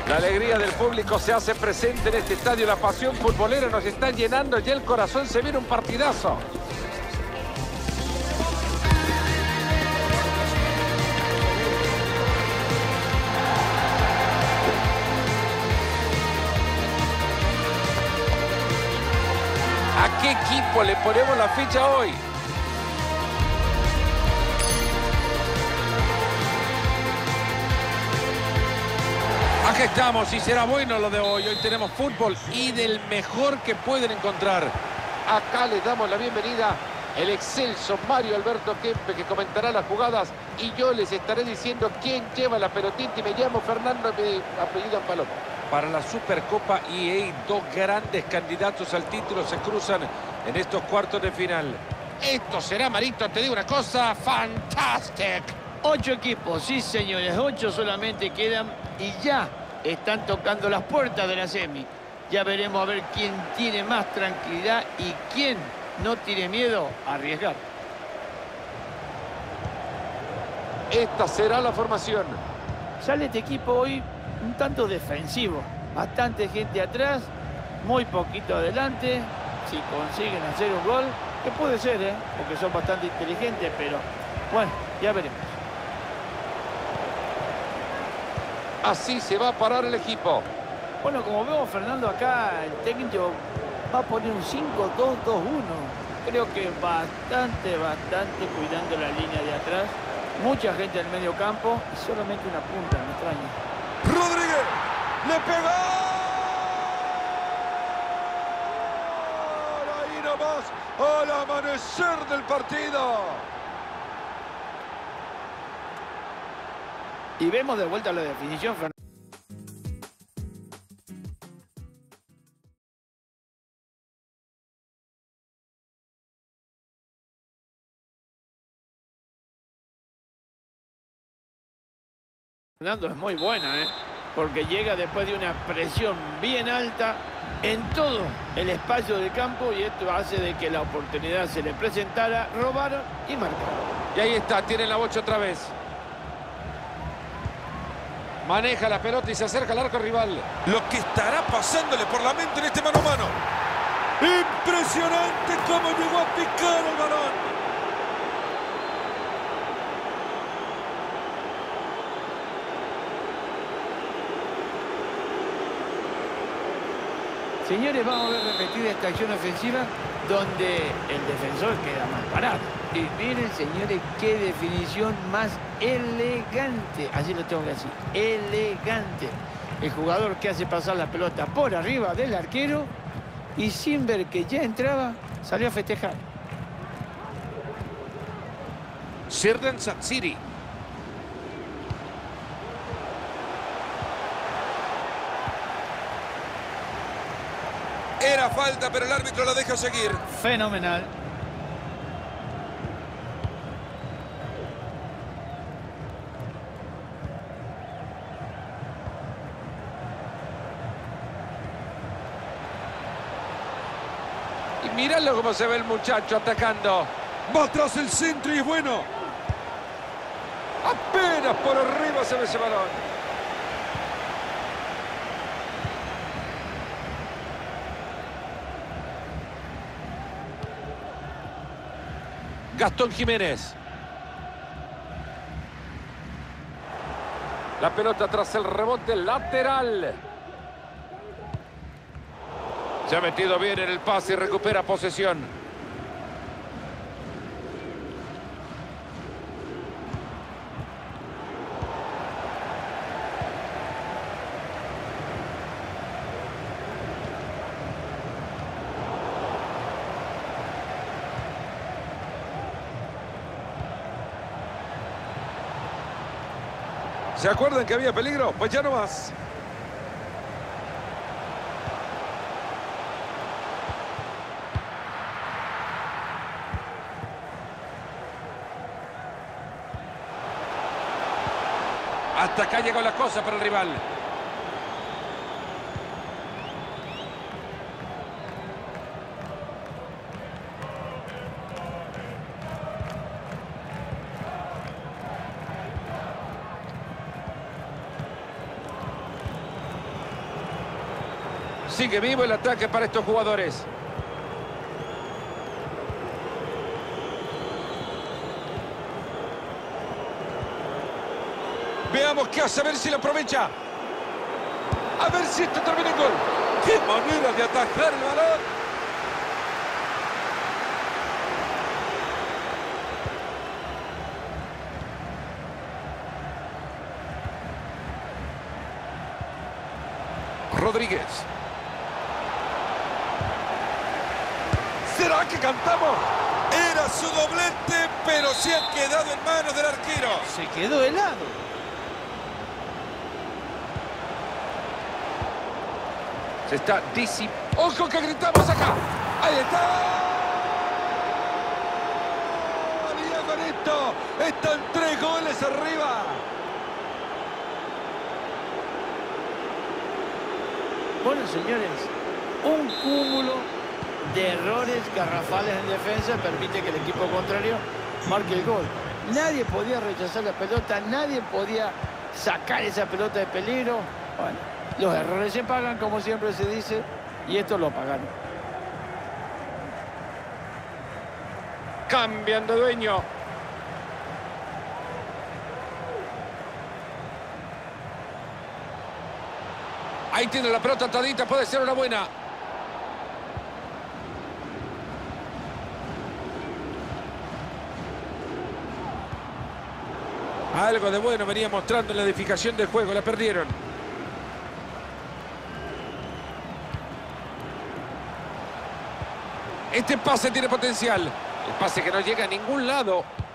La alegría del público se hace presente en este estadio. La pasión futbolera nos está llenando y el corazón. Se viene un partidazo. ¿A qué equipo le ponemos la ficha hoy? Aquí estamos y será bueno lo de hoy. Hoy tenemos fútbol y del mejor que pueden encontrar. Acá les damos la bienvenida el excelso Mario Alberto Kempe, que comentará las jugadas y yo les estaré diciendo quién lleva la pelotita. Y me llamo Fernando, mi apellido Palomo. Para la Supercopa EA, dos grandes candidatos al título se cruzan en estos cuartos de final. Esto será, Marito, te digo una cosa, fantastic. 8 equipos, sí señores, 8 solamente quedan y ya están tocando las puertas de la semi. Ya veremos a ver quién tiene más tranquilidad y quién no tiene miedo a arriesgar. Esta será la formación. Sale este equipo hoy un tanto defensivo. Bastante gente atrás, muy poquito adelante. Si consiguen hacer un gol, que puede ser, porque son bastante inteligentes, pero bueno, ya veremos. Así se va a parar el equipo. Bueno, como vemos, Fernando, acá el técnico va a poner un 5-2-2-1. Creo que bastante cuidando la línea de atrás. Mucha gente en el medio campo y solamente una punta, me extraña. Rodríguez, le pegó. Ahí nomás, al amanecer del partido. Y vemos de vuelta la definición, Fernando. Fernando es muy buena, porque llega después de una presión bien alta en todo el espacio del campo y esto hace de que la oportunidad se le presentara, robaron y marcaron. Y ahí está, tiene la bocha otra vez. Maneja la pelota y se acerca al arco rival. Lo que estará pasándole por la mente en este mano a mano. Impresionante cómo llegó a picar el balón. Señores, vamos a ver repetida esta acción ofensiva donde el defensor queda mal parado. Y miren, señores, qué definición más elegante. Así lo tengo que decir, elegante. El jugador que hace pasar la pelota por arriba del arquero y sin ver que ya entraba, salió a festejar. Sheridan Satsiri. Era falta, pero el árbitro la deja seguir. Fenomenal. Y míralo cómo se ve el muchacho atacando. Va tras el centro y es bueno. Apenas por arriba se ve ese balón. Gastón Jiménez. La pelota tras el rebote lateral. Se ha metido bien en el pase y recupera posesión. ¿Se acuerdan que había peligro? Pues ya no más. Hasta acá llegó la cosa para el rival. Sigue vivo el ataque para estos jugadores. Veamos qué hace, a ver si lo aprovecha. A ver si esto termina en gol. ¡Qué manera de atajar el balón! Rodríguez. ¿Será que cantamos? Era su doblete, pero se ha quedado en manos del arquero. Se quedó helado. Se está disipando. ¡Ojo que gritamos acá! ¡Ahí está! Y con esto están 3 goles arriba. Bueno, señores, un cúmulo de errores garrafales en defensa permite que el equipo contrario marque el gol. Nadie podía rechazar la pelota, nadie podía sacar esa pelota de peligro. Bueno, los errores se pagan, como siempre se dice, y estos lo pagaron. Cambian de dueño. Ahí tiene la pelota atadita, puede ser una buena. Algo de bueno venía mostrando en la edificación del juego, la perdieron. Este pase tiene potencial. El pase que no llega a ningún lado.